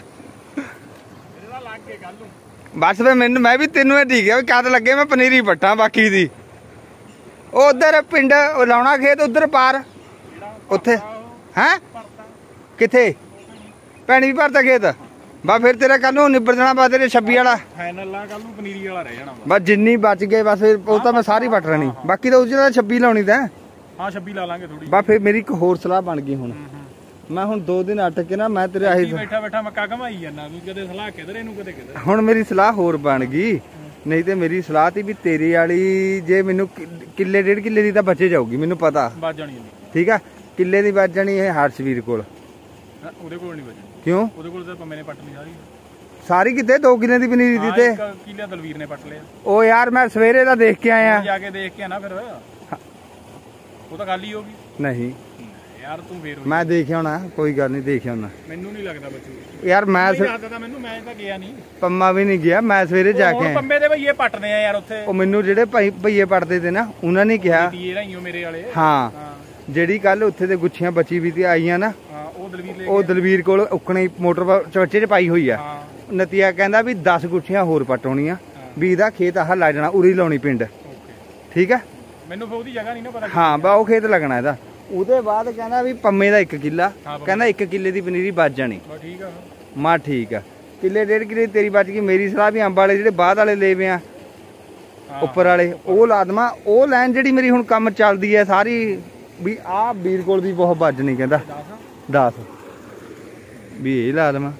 ਬਸ ਫਿਰ ਮੈਨੂੰ ਮੈਂ ਵੀ ਤੈਨੂੰ ਇਹ ਠੀਕ ਹੈ ਵੀ ਕਦ ਲੱਗੇ ਮੈਂ ਪਨੀਰੀ ਪੱਟਾਂ ਬਾਕੀ ਦੀ। ਉਹ ਉਧਰ ਪਿੰਡ ਲਾਉਣਾ ਖੇਤ ਉਧਰ ਪਾਰ ਉੱਥੇ ਹੈ ਕਿੱਥੇ ਭੈਣੀ ਵੀ ਭਰਦਾ ਖੇਤ। ਬਾ ਫਿਰ ਤੇਰਾ ਕੱਲ ਨੂੰ ਨਿਬੜ ਜਾਣਾ, ਬਾ ਤੇਰੇ ਛੱਬੀ ਵਾਲਾ ਫਾਈਨਲ ਆ, ਕੱਲ ਨੂੰ ਪਨੀਰੀ ਵਾਲਾ ਰਹਿ ਜਾਣਾ ਬਸ। ਜਿੰਨੀ ਬਚ ਗਏ ਬਸ ਉਹ ਤਾਂ ਮੈਂ ਸਾਰੀ ਪੱਟ ਲੈਣੀ, ਬਾਕੀ ਤਾਂ ਉਸ ਛੱਬੀ ਲਾਉਣੀ ਤਾਂ। ਹਾਂ ਛੱਬੀ ਲਾ ਲਾਂਗੇ ਥੋੜੀ। ਬਾ ਫਿਰ ਮੇਰੀ ਇੱਕ ਹੋਰ ਸਲਾਹ ਬਣ ਗਈ ਹੁਣ। ਮੈਂ ਹੁਣ ਦੋ ਦਿਨ ਅਟਕ ਕੇ ਨਾ ਮੈਂ ਤੇਰੇ ਆਹੀ ਬੈਠਾ ਬੈਠਾ ਮੱਕਾ ਘਮਾਈ ਜਾਂਦਾ, ਤੂੰ ਕਦੇ ਸਲਾਹ ਕਿਧਰ ਇਹਨੂੰ ਕਦੇ ਕਿਧਰ। ਹੁਣ ਮੇਰੀ ਸਲਾਹ ਹੋਰ ਬਣ ਗਈ, ਨਹੀਂ ਤੇ ਮੇਰੀ ਸਲਾਹ ਤੀ ਵੀ ਤੇਰੀ ਵਾਲੀ ਜੇ ਮੈਨੂੰ ਕਿੱਲੇ ਡੇਢ ਕਿੱਲੇ ਦੀ ਤਾਂ ਬਚੇ ਜਾਊਗੀ, ਮੈਨੂੰ ਪਤਾ ਬਚ ਜਾਣੀ ਠੀਕ ਆ। ਕਿੱਲੇ ਦੀ ਬਚ ਜਾਣੀ ਇਹ ਹਰਸ਼ਵੀਰ ਕੋਲ। ਉਹਦੇ ਕੋਲ ਨਹੀਂ ਬਚਣੀ। ਕਿਉਂ? ਉਹਦੇ ਕੋਲ ਤਾਂ ਪੰਮੇ ਨੇ ਪੱਟ ਲਈ ਸਾਰੀ। ਸਾਰੀ ਕਿਤੇ ਦੋ ਕਿੱਲੇ ਦੀ ਪਨੀਰੀ ਦੀ ਤੇ ਕਿੱਲੇ ਦਲਵੀਰ ਨੇ ਪੱਟ ਲਿਆ। ਉਹ ਯਾਰ ਮੈਂ ਸਵੇਰੇ ਦਾ ਦੇਖ ਕੇ ਆਇਆ, ਜਾ ਕੇ ਦੇਖ ਕੇ ਨਾ ਫਿਰ ਉਹ ਤਾਂ ਖਾਲੀ ਹੋ ਗਈ। ਨਹੀਂ ਯਾਰ ਤੂੰ ਫੇਰ ਮੈਂ ਦੇਖਿਆ ਹੋਣਾ, ਕੋਈ ਗੱਲ ਨਹੀਂ ਦੇਖਿਆ ਹੋਣਾ। ਮੈਨੂੰ ਨਹੀਂ ਲੱਗਦਾ ਬੱਚੂ ਯਾਰ ਮੈਂ ਲੱਗਦਾ ਮੈਨੂੰ, ਮੈਂ ਤਾਂ ਗਿਆ ਨਹੀਂ। ਪੰਮਾ ਵੀ ਨਹੀਂ ਗਿਆ, ਮੈਂ ਸਵੇਰੇ ਜਾ ਕੇ ਆਇਆ। ਪੰਮੇ ਦੇ ਭਈਏ ਪੱਟਦੇ ਆ ਯਾਰ ਉੱਥੇ। ਉਹ ਮੈਨੂੰ ਜਿਹੜੇ ਭਾਈ ਭਈਏ ਪੱਟਦੇ ਤੇ ਨਾ ਉਹਨਾਂ ਨੇ ਕਿਹਾ ਮੇਰੇ ਵਾਲੇ ਹਾਂ, ਜਿਹੜੀ ਕੱਲ ਉੱਥੇ ਤੇ ਗੁੱਛੀਆਂ ਬਚੀ ਵੀ ਤੇ ਆਈਆਂ ਨਾ, ਉਹ ਦਲਵੀਰ ਉਹ ਦਲਵੀਰ ਕੋਲ ਉਕਣੇ ਮੋਟਰ ਚਵੱਚੇ 'ਚ ਪਾਈ ਹੋਈ ਆ। ਨਤੀਆ ਕਹਿੰਦਾ ਵੀ ਦਸ ਗੁੱਛੀਆਂ ਹੋਰ ਪਟਾਉਣੀਆਂ, ਵੀ ਇਹਦਾ ਖੇਤ ਆਹ ਲੱਗ ਜਾਣਾ, ਉਰੀ ਲਾਉਣੀ ਪਿੰਡ ਠੀਕ ਆ। ਮੈਨੂੰ ਫਿਰ ਉਹਦੀ ਜਗ੍ਹਾ ਨਹੀਂ ਨਾ ਪਤਾ। ਹਾਂ ਬਾ ਉਹ ਖੇਤ ਲੱਗਣਾ ਇਹਦਾ। ਉਹਦੇ ਬਾਅਦ ਕਹਿੰਦਾ ਵੀ ਪੰਮੇ ਦਾ ਇੱਕ ਕਿੱਲਾ, ਕਹਿੰਦਾ ਇੱਕ ਕਿੱਲੇ ਦੀ ਪਨੀਰੀ ਬਚ ਜਾਣੀ। ਠੀਕ ਆ ਮਾ ਠੀਕ ਆ, ਕਿੱਲੇ ਡੇਢ ਕਿੱਲੇ ਤੇਰੀ ਬਚ ਗਈ। ਮੇਰੀ ਸਲਾਹ ਵੀ ਅੰਬ ਵਾਲੇ ਜਿਹੜੇ ਬਾਅਦ ਵਾਲੇ ਲੇਵੇ ਆ ਉੱਪਰ ਵਾਲੇ ਉਹ ਲਾ ਦੇਵਾਂ। ਉਹ ਲਾਈਨ ਜਿਹੜੀ ਮੇਰੀ ਹੁਣ ਕੰਮ ਚੱਲਦੀ ਹੈ ਸਾਰੀ ਵੀ ਆਹ ਵੀਰ ਕੋਲ ਵੀ ਬਹੁਤ ਵੱਜਣੀ, ਕਹਿੰਦਾ ਦਸ ਵੀ ਇਹ ਲਾ ਦੇਵਾਂ।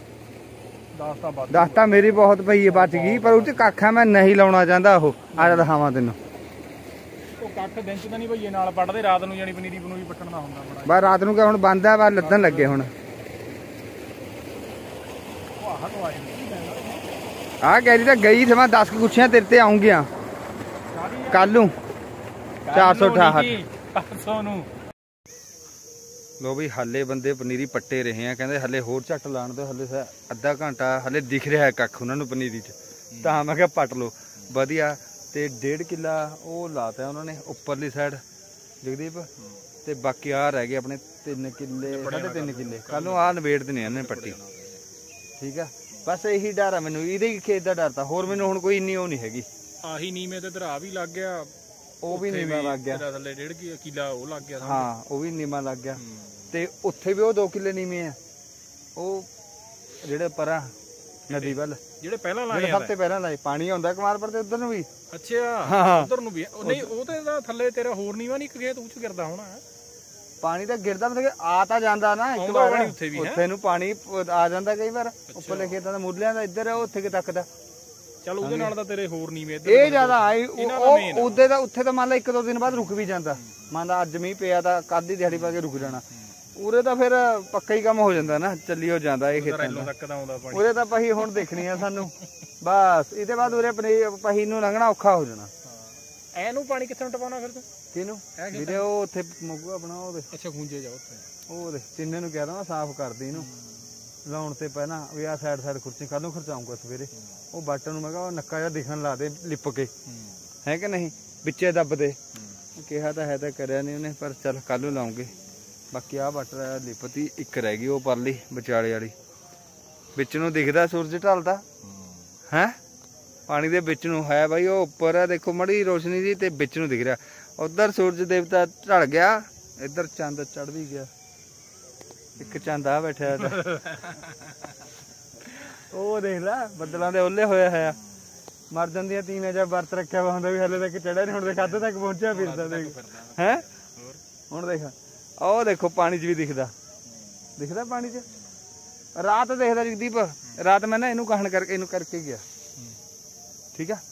ਦਸ ਤਾਂ ਮੇਰੀ ਬਹੁਤ ਪਈ ਹੈ ਬਚ ਗਈ, ਪਰ ਉਹ ਚ ਕੱਖ ਆ ਮੈਂ ਨਹੀਂ ਲਾਉਣਾ ਚਾਹੁੰਦਾ। ਉਹ ਆ ਦਿਖਾਵਾਂ ਤੈਨੂੰ। ਉਹ ਕੱਖ ਦਿਨ ਚ ਤਾਂ ਨਹੀਂ ਭਈਏ ਨਾਲ ਪੱਟਦੇ, ਰਾਤ ਨੂੰ ਜਾਨੀ ਪਨੀਰੀ ਪਨੂਰੀ ਪੱਟਣ ਦਾ ਹੁੰਦਾ ਬੜਾ। ਬਸ ਰਾਤ ਨੂੰ ਕਿਹਾ ਹੁਣ ਬੰਦ ਆ, ਬਸ ਲੱਦਣ ਲੱਗੇ ਹੁਣ। ਆਹ ਗੈਰੀ ਤਾਂ ਗਈ ਸੀ, ਮੈਂ ਦਸ ਗੁੱਛੀਆਂ ਤੇਰੇ ਤੇ ਆਉਂਗੀਆਂ ਕੱਲ ਨੂੰ ਚਾਰ ਸੌ ਅਠਾਹਠ ਨੂੰ। ਲੋ ਬਈ ਹਾਲੇ ਬੰਦੇ ਪਨੀਰੀ ਪੱਟੇ ਰਹੇ ਆ, ਕਹਿੰਦੇ ਹਲੇ ਹੋਰ ਝੱਟ ਲਾਣ ਦਿਓ, ਹਲੇ ਅੱਧਾ ਘੰਟਾ ਹਲੇ ਦਿਖ ਰਿਹਾ ਕੱਖ ਉਹਨਾਂ ਨੂੰ ਪਨੀਰੀ 'ਚ, ਤਾਂ ਮੈਂ ਕਿਹਾ ਪੱਟ ਲਓ ਵਧੀਆ। ਤੇ ਡੇਢ ਕਿੱਲਾ ਉਹ ਲਾਤਾ ਉਹਨਾਂ ਨੇ ਉੱਪਰਲੀ ਸਾਈਡ ਜਗਦੀਪ, ਤੇ ਬਾਕੀ ਆ ਰਹਿ ਗਏ ਆਪਣੇ ਤਿੰਨ ਕਿੱਲੇ ਸਾਢੇ ਤਿੰਨ ਕਿੱਲੇ। ਕੱਲ ਨੂੰ ਆਹ ਨਵੇੜ ਦੇਣੇ ਇਹਨਾਂ ਨੇ ਪੱਟੀ। ਠੀਕ ਆ ਬਸ ਇਹੀ ਡਰ ਆ ਮੈਨੂੰ, ਇਹਦੇ ਹੀ ਖੇਤ ਦਾ ਡਰ ਤਾਂ, ਹੋਰ ਮੈਨੂੰ ਹੁਣ ਕੋਈ ਇੰਨੀ ਉਹ ਨਹੀਂ ਹੈਗੀ। ਆਹੀ ਨੀਵੇਂ ਤੇ ਤੇਰਾ ਵੀ ਲੱਗ ਗਿਆ, ਉਹ ਵੀ ਨੀਵਾਂ ਲੱਗ ਗਿਆ, ਤੇਰਾ ਥੱਲੇ ਡੇਢ ਕਿੱਲਾ ਉਹ ਲੱਗ ਗਿਆ। ਹਾਂ ਉਹ ਵੀ ਨੀਵਾਂ ਲੱਗ ਗਿਆ, ਤੇ ਉੱਥੇ ਵੀ ਉਹ ਦੋ ਕਿੱਲੇ ਨੀਵੇਂ ਆ, ਉਹ ਜਿਹੜੇ ਪਰਾਂ ਨਦੀ ਵੱਲ ਜਿਹੜੇ ਪਹਿਲਾਂ ਲਾਏ ਸਭ ਤੋਂ ਪਹਿਲਾਂ ਲਾਏ। ਪਾਣੀ ਆਉਂਦਾ ਕਮਾਲਪੁਰ ਤੇ ਉਧਰ ਨੂੰ ਵੀ। ਅੱਛਾ ਉਧਰ ਨੂੰ ਵੀ ਨਹੀਂ, ਉਹ ਤੇ ਥੱਲੇ ਤੇਰਾ ਹੋਰ ਨੀਵਾਂ ਨਹੀਂ, ਇੱਕ ਖੇਤ ਉੱਚ ਗਿਰਦਾ ਹੋਣਾ। ਪਾਣੀ ਤਾਂ ਗਿਰਦਾ ਮਤਲਬ ਆ ਤਾਂ ਜਾਂਦਾ ਨਾ ਇੱਕ ਵਾਰ, ਉੱਥੇ ਨੂੰ ਪਾਣੀ ਆ ਜਾਂਦਾ ਕਈ ਵਾਰ ਉੱਪਰਲੇ ਖੇਤਾਂ ਦਾ ਮੁੱਢਲਿਆਂ ਦਾ, ਇੱਧਰ ਉੱਥੇ ਤੱਕ ਦਾ। ਚਲ ਉਹਦੇ ਨਾਲ ਤਾਂ ਤੇਰੇ ਹੋਰ ਨੀਵੇਂ ਇਹ ਜ਼ਿਆਦਾ ਆਈ, ਉਹ ਉਹਦੇ ਦਾ ਉੱਥੇ ਤਾਂ ਮੰਨ ਲਾ ਇੱਕ ਦੋ ਦਿਨ ਬਾਅਦ ਰੁਕ ਵੀ ਜਾਂਦਾ, ਮੰਨ ਲਾ ਅੱਜ ਮੀਂਹ ਪਿਆ ਤਾਂ ਕੱਲ ਦੀ ਦਿਹਾੜੀ ਪਾ ਕੇ ਰੁਕ ਜਾਣਾ। ਉਰੇ ਤਾਂ ਫਿਰ ਪੱਕਾ ਹੀ ਕੰਮ ਹੋ ਜਾਂਦਾ ਨਾ, ਚੱਲੀ ਹੋ ਜਾਂਦਾ ਇਹ ਖੇਤਾਂ ਦਾ। ਉਰੇ ਤਾਂ ਪਹੀ ਹੁਣ ਦੇਖਣੀ ਆ ਸਾਨੂੰ ਬਸ, ਇਹਦੇ ਬਾਅਦ ਉਰੇ ਪਹੀ ਨੂੰ ਲੰਘਣਾ ਔਖਾ ਹੋ ਜਾਣਾ। ਇਹਨੂੰ ਪਾਣੀ ਕਿੱਥੋਂ ਟਪਾਉਣਾ ਫਿਰ ਤੂੰ? ਕਿਹਨੂੰ ਵੀਰੇ? ਉਹ ਉੱਥੇ ਮੁੱਗੂ ਆਪਣਾ ਉਹਦੇ। ਅੱਛਾ ਖੂੰਜੇ ਜਾ ਉੱਥੇ, ਉਹ ਦੇ ਤਿੰਨੇ ਨੂੰ ਕਹਿ ਦਵਾਂ ਸਾਫ਼ ਕਰਦੀ ਇਹਨੂੰ ਲਾਉਣ ਤੇ ਪਹਿਲਾਂ ਵੀ ਆ ਸਾਈਡ ਸਾਈਡ ਖੁਰਚੀ ਕੱਲ ਨੂੰ ਖਰਚਾਉਂਗਾ ਸਵੇਰੇ। ਉਹ ਬਾਟਨ ਨੂੰ ਮੈਂ ਕਿਹਾ ਉਹ ਨੱਕਾ ਜਿਹਾ ਦਿਖਣ ਲਾ ਦੇ ਲਿਪ ਕੇ, ਹੈ ਕਿ ਨਹੀਂ, ਵਿੱਚੇ ਦੱਬ ਦੇ। ਕਿਹਾ ਤਾਂ ਹੈ ਤਾਂ ਕਰਿਆ ਨਹੀਂ ਉਹਨੇ, ਪਰ ਚੱਲ ਕੱਲ ਨੂੰ ਲਾਉਂਗੇ। ਬਾਕੀ ਆਹ ਬਟਰ ਲਿਪਤੀ ਇੱਕ ਰਹਿ ਗਈ, ਉਹ ਪਰਲੀ ਵਿਚਾਲੇ ਵਾਲੀ, ਵਿੱਚ ਨੂੰ ਦਿਖਦਾ ਸੂਰਜ ਢਲਦਾ ਹੈ, ਪਾਣੀ ਦੇ ਵਿੱਚ ਨੂੰ ਹੈ ਬਾਈ। ਉਹ ਉੱਪਰ ਆ ਦੇਖੋ ਮੜੀ ਰੋਸ਼ਨੀ ਜੀ, ਤੇ ਵਿੱਚ ਨੂੰ ਦਿਖ ਰਿਹਾ। ਉਧਰ ਸੂਰਜ ਦੇਵਤਾ ਢਲ ਗਿਆ, ਇੱਧਰ ਚੰਦ ਚੜ ਵੀ ਗਿਆ, ਇੱਕ ਚੰਦ ਆ ਬੈਠਿਆ। ਉਹ ਦੇਖ ਲੈ ਬੱਦਲਾਂ ਦੇ ਓਲੇ ਹੋਇਆ ਹੋਇਆ, ਮਰ ਜਾਂਦੀਆਂ ਤੀਨ ਜਾਂ ਵਰਤ ਰੱਖਿਆ ਵਾ ਹੁੰਦਾ ਵੀ ਹਲੇ ਤੱਕ ਚੜਿਆ ਨਹੀਂ, ਹੁਣ ਦੇ ਕੱਦ ਤੱਕ ਪਹੁੰਚਿਆ ਫਿਰਦਾ ਦੇਖ ਹੈ। ਹੁਣ ਦੇਖ ਉਹ ਦੇਖੋ ਪਾਣੀ 'ਚ ਵੀ ਦਿਖਦਾ, ਦਿਖਦਾ ਪਾਣੀ 'ਚ। ਰਾਤ ਦੇਖਦਾ ਜਗਦੀਪ, ਰਾਤ ਮੈਂ ਨਾ ਇਹਨੂੰ ਕਹਣ ਕਰਕੇ ਇਹਨੂੰ ਕਰਕੇ ਗਿਆ, ਠੀਕ ਆ।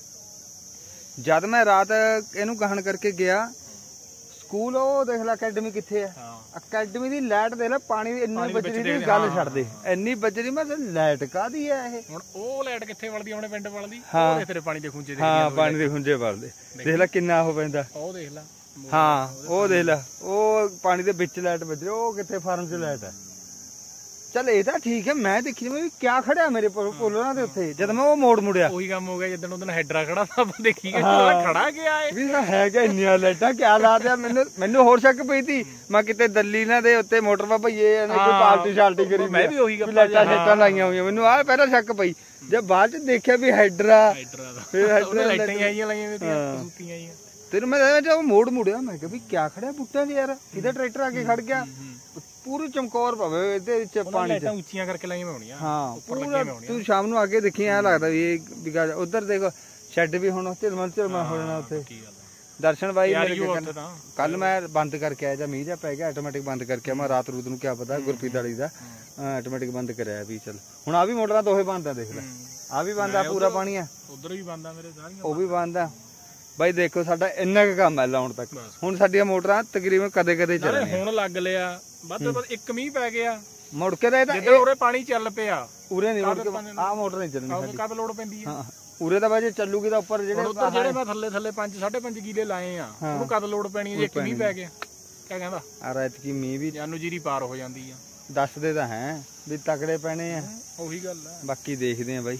ਜਦ ਮੈਂ ਰਾਤ ਇਹਨੂੰ ਕਹਣ ਕਰਕੇ ਗਿਆ ਸਕੂਲ, ਉਹ ਦੇਖ ਲੈ ਅਕੈਡਮੀ ਕਿੱਥੇ ਆ, ਅਕੈਡਮੀ ਦੀ ਲਾਈਟ ਦੇਖ ਲੈ, ਪਾਣੀ ਇੰਨੀ ਬਜਰੀ ਦੀ ਗੱਲ ਛੱਡ ਦੇ, ਇੰਨੀ ਬਜਰੀ। ਮੈਂ ਲਾਈਟ ਕਾਹਦੀ ਆ ਇਹ? ਹੁਣ ਉਹ ਲਾਈਟ ਕਿੱਥੇ ਵਲਦੀ ਆਪਣੇ ਪਿੰਡ ਵਲਦੀ? ਉਹ ਤੇਰੇ ਪਾਣੀ ਦੇ ਖੁੰਝੇ ਦੇ, ਹਾਂ ਪਾਣੀ ਦੇ ਖੁੰਝੇ ਵਲਦੇ, ਦੇਖ ਲੈ ਕਿੰਨਾ ਉਹ ਪੈਂਦਾ। ਉਹ ਦੇਖ ਲੈ, ਹਾਂ ਉਹ ਦੇਖ ਲੈ, ਉਹ ਪਾਣੀ ਦੇ ਵਿੱਚ ਲਾਈਟ ਵੱਜ ਰਹੀ, ਉਹ ਕਿੱਥੇ ਫਾਰਮ 'ਚ ਲਾਈਟ ਹੈ। ਚੱਲ ਇਹ ਤਾਂ ਠੀਕ ਹੈ, ਮੈਂ ਦੇਖੀ ਮੈਂ ਵੀ ਕਿਆ ਖੜਿਆ ਮੇਰੇ ਪੋਲਰਾਂ ਦੇ ਉੱਤੇ, ਜਦ ਮੈਂ ਉਹ ਮੋੜ ਮੁੜਿਆ ਉਹੀ ਕੰਮ ਹੋ ਗਿਆ ਜਿੱਦਣ ਉਹਦਨ ਹੈਡਰਾ ਖੜਾ ਤਾਂ ਆਪਾਂ ਦੇਖੀ ਖੜਾ ਗਿਆ ਵੀ ਹੈ ਕਿ ਇੰਨੀਆਂ ਲਾਈਟਾਂ ਕਿਆ ਲਾ ਦਿਆ। ਮੈਨੂੰ ਮੈਨੂੰ ਹੋਰ ਸ਼ੱਕ ਪਈ ਤੀ, ਮੈਂ ਕਿਤੇ ਦਿੱਲੀ ਨਾ ਦੇ ਉੱਤੇ ਮੋਟਰ ਪਾ ਭਈਏ ਕੋਈ ਪਾਲਟੀ ਸ਼ਾਲਟੀ ਕਰੀ, ਮੈਂ ਵੀ ਉਹੀ ਗੱਲ ਲਾਈਟਾਂ ਸ਼ੇਟਾਂ ਲਾਈਆਂ ਹੋਈਆਂ, ਮੈਨੂੰ ਆਹ ਪਹਿਲਾਂ ਸ਼ੱਕ ਪਈ। ਜੇ ਬਾਅਦ ਚ ਦੇਖਿਆ ਵੀ ਹੈਡਰਾ, ਫਿਰ ਹੈਡਰਾ ਲਾਈਟਾਂ ਆਈਆਂ ਲਾਈਆਂ ਹੋਈਆਂ ਸੂਤੀਆਂ ਆਈਆਂ। ਤੈਨੂੰ ਮੈਂ ਜਦੋਂ ਮੋੜ ਮੁੜਿਆ ਮੈਂ ਕਿਹਾ ਵੀ ਕਿਆ ਖੜਿਆ ਬੁੱਟਿਆਂ ਦੇ ਯਾਰ, ਕਿਹਦਾ ਟਰੈਕਟਰ ਆ ਕੇ ਖੜ ਗਿਆ। ਪੂਰੀ ਚਮਕੌਰ ਪਵੇ ਇਹਦੇ ਵਿੱਚ ਪਾਣੀ ਚ, ਉੱਚੀਆਂ ਕਰਕੇ ਲਾਈਆਂ ਮੈਂ ਹੋਣੀਆਂ। ਹਾਂ ਪੂਰਾ ਤੂੰ ਸ਼ਾਮ ਨੂੰ ਆ ਕੇ ਦੇਖੀ ਐ ਲੱਗਦਾ ਵੀ ਇਹ ਵਿਗਾ। ਉਧਰ ਦੇਖੋ ਸ਼ੈੱਡ ਵੀ ਹੁਣ ਝਿਲਮਲ ਝਿਲਮਲ ਹੋ ਜਾਣਾ ਉੱਥੇ। ਦਰਸ਼ਨ ਬਾਈ ਮੇਰੇ ਕੱਲ ਮੈਂ ਬੰਦ ਕਰਕੇ ਆਇਆ, ਜਾਂ ਮੀਂਹ ਜਾ ਪੈ ਗਿਆ ਆਟੋਮੈਟਿਕ ਬੰਦ ਕਰਕੇ ਮੈਂ ਰਾਤ ਰੂਤ ਨੂੰ ਕਿਆ ਪਤਾ ਗੁਰਪ੍ਰੀਤ ਵਾਲੀ ਦਾ ਆਟੋਮੈਟਿਕ ਬੰਦ ਕਰਿਆ ਵੀ ਚੱਲ। ਹੁਣ ਆ ਵੀ ਮੋਟਰਾਂ ਦੋਹੇ ਬੰਦ ਆ, ਦੇਖ ਲੈ ਆ ਵੀ ਬੰਦ ਆ, ਪੂਰਾ ਪਾਣੀ ਆ, ਉਧਰ ਵੀ ਬੰਦ ਆ ਮੇਰੇ ਸਾਰੀਆਂ, ਉਹ ਵੀ ਬੰਦ ਆ। ਬਾਈ ਦੇਖੋ ਸਾਡਾ ਇੰਨਾ ਕੁ ਕੰਮ ਹੈ ਲਾਉਣ ਤੱਕ। ਹੁਣ ਸਾਡੀਆਂ ਮੋਟਰਾਂ ਤਕਰੀਬਨ ਕਦੇ ਕਦੇ ਚੱਲਦੀਆਂ, ਹੁਣ ਲੱਗ ਲਿਆ ਵੱਧ ਤੋਂ ਵੱਧ ਇੱਕ ਮੀਂਹ ਪੈ ਗਿਆ ਮੁੜ ਕੇ ਤਾਂ ਜਿੱਦਾਂ ਉਰੇ ਪਾਣੀ ਚੱਲ ਪਿਆ, ਉਰੇ ਨਹੀਂ ਮੁੜ ਕੇ ਆਹ ਮੋਟਰ ਨਹੀਂ ਚੱਲਣੀ ਸਾਡੀ। ਕਦ ਲੋੜ ਪੈਂਦੀ ਹੈ ਉਰੇ ਤਾਂ ਬਾਈ ਜੇ ਚੱਲੂਗੀ ਤਾਂ ਉੱਪਰ ਜਿਹੜੇ ਉੱਪਰ ਜਿਹੜੇ ਮੈਂ ਥੱਲੇ ਥੱਲੇ ਪੰਜ ਸਾਢੇ ਪੰਜ ਕਿਲੇ ਲਾਏ ਆ, ਉਹਨੂੰ ਕਦ ਲੋੜ ਪੈਣੀ ਜੇ ਇੱਕ ਮੀਂਹ ਪੈ ਗਿਆ। ਕਿਆ ਕਹਿੰਦਾ ਆ ਰਾਤ ਕੀ ਮੀਂਹ ਵੀ ਜਾਨੂ ਜੀਰੀ ਪਾਰ ਹੋ ਜਾਂਦੀ ਆ, ਦੱਸਦੇ ਤਾਂ ਹੈ ਵੀ ਤਕੜੇ ਪੈਣੇ ਆ, ਉਹੀ ਗੱਲ ਆ। ਬਾਕੀ ਦੇਖਦੇ ਆ ਬਾਈ।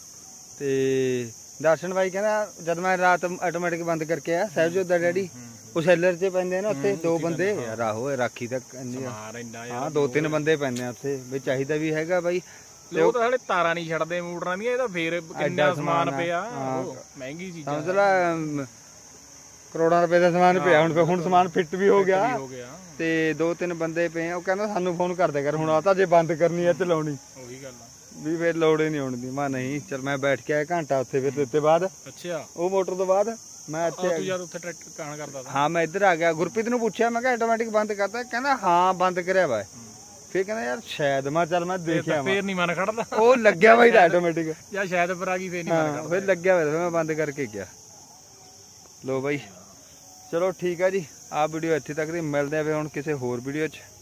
ਤੇ ਦਰਸ਼ਨ ਬਾਈ ਕਹਿੰਦਾ ਜਦ ਮੈਂ ਰਾਤ ਆਟੋਮੈਟਿਕ ਬੰਦ ਕਰਕੇ ਆਇਆ, ਸਾਹਿਬਜੋਤ ਦਾ ਡੈਡੀ ਉਹ ਸੈਲਰ 'ਚ ਪੈਂਦੇ ਨੇ ਉੱਥੇ ਦੋ ਬੰਦੇ ਯਾਰ, ਆਹੋ ਰਾਖੀ ਤੱਕ ਹਾਂ ਦੋ ਤਿੰਨ ਬੰਦੇ ਪੈਂਦੇ ਆ ਉੱਥੇ ਵੀ, ਚਾਹੀਦਾ ਵੀ ਹੈਗਾ ਬਾਈ। ਲੋਕ ਤਾਂ ਹਲੇ ਤਾਰਾਂ ਨਹੀਂ ਛੱਡਦੇ ਮੋਟਰਾਂ ਦੀਆਂ, ਇਹ ਤਾਂ ਫੇਰ ਕਿੰਨਾ ਸਮਾਨ ਪਿਆ, ਮਹਿੰਗੀ ਚੀਜ਼ਾਂ ਸਮਝ ਲੈ ਕਰੋੜਾਂ ਰੁਪਏ ਦਾ ਸਮਾਨ ਪਿਆ। ਹੁਣ ਹੁਣ ਸਮਾਨ ਫਿੱਟ ਵੀ ਹੋ ਗਿਆ, ਤੇ ਦੋ ਤਿੰਨ ਬੰਦੇ ਪਏ ਆ। ਉਹ ਕਹਿੰਦਾ ਸਾਨੂੰ ਫੋਨ ਕਰਦੇ ਕਰ ਹੁਣ, ਆ ਤਾਂ ਜੇ ਬੰਦ ਕਰਨੀ ਆ ਚਲਾਉਣੀ, ਉਹੀ ਗੱਲ ਆ ਵੀ ਫੇਰ ਲੋੜ ਹੀ ਨਹੀਂ ਹੋਣ ਦੀ। ਮੈਂ ਨਹੀਂ ਚੱਲ ਮੈਂ ਬੈਠ ਕੇ ਆਇਆ ਘੰਟਾ ਉੱਥੇ, ਫਿਰ ਉੱਤੇ ਬਾਅਦ ਅੱਛਾ ਉਹ ਮੋਟਰ ਤੋਂ ਬਾਅਦ ਮੈਂ ਇੱਥੇ ਤੂੰ ਜਦ ਉੱਥੇ ਟਰੈਕਟਰ ਕਾਣ ਕਰਦਾ ਤਾ, ਹਾਂ ਮੈਂ ਇੱਧਰ ਆ ਗਿਆ। ਗੁਰਪ੍ਰੀਤ ਨੂੰ ਪੁੱਛਿਆ ਮੈਂ ਕਿਹਾ ਆਟੋਮੈਟਿਕ ਬੰਦ ਕਰਤਾ, ਕਹਿੰਦਾ ਹਾਂ ਬੰਦ ਕਰਿਆ ਵਾ। ਫਿਰ ਕਹਿੰਦਾ ਯਾਰ ਸ਼ਾਇਦ, ਮੈਂ ਚੱਲ ਮੈਂ ਦੇਖਿਆ ਫੇਰ ਨਹੀਂ ਮਨ ਖੜਦਾ, ਉਹ ਲੱਗਿਆ ਬਾਈ ਦਾ ਆਟੋਮੈਟਿਕ ਜਾਂ ਸ਼ਾਇਦ ਪਰ ਆ ਗਈ ਫੇਰ ਨਹੀਂ ਮਨ ਖੜਦਾ, ਫਿਰ ਲੱਗਿਆ ਹੋਇਆ ਫਿਰ ਮੈਂ ਬੰਦ ਕਰਕੇ ਗਿਆ। ਲੋ ਬਾਈ ਚਲੋ ਠੀਕ ਆ ਜੀ, ਆਹ ਵੀਡੀਓ ਇੱਥੇ ਤੱਕ ਦੀ, ਮਿਲਦੇ ਆ ਫਿਰ ਹੁਣ ਕਿਸੇ ਹੋਰ ਵੀਡੀਓ 'ਚ।